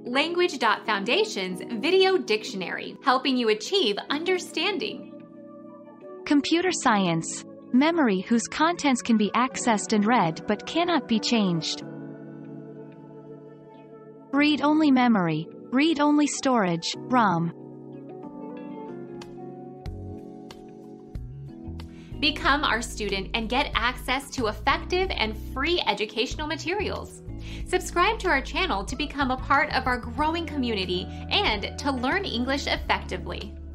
Language.Foundation's Video Dictionary, helping you achieve understanding. Computer science. Memory whose contents can be accessed and read but cannot be changed. Read-only memory. Read-only storage, ROM. Become our student and get access to effective and free educational materials. Subscribe to our channel to become a part of our growing community and to learn English effectively.